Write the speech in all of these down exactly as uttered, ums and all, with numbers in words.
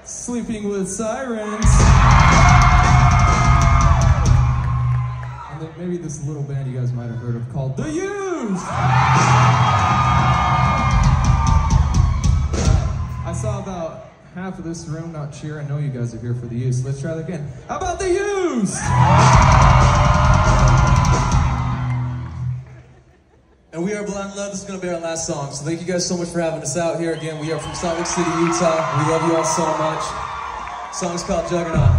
Sleeping with Sirens. And then maybe this little band you guys might have heard of called The Used. I saw about half of this room not cheer. I know you guys are here for The Used. Let's try that again. How about The Used? And we are Blind Love. This is going to be our last song. So thank you guys so much for having us out here again. We are from Salt Lake City, Utah. We love you all so much. The song's called Juggernaut.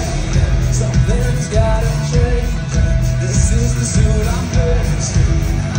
Something's gotta change. This is the suit I'm wearing.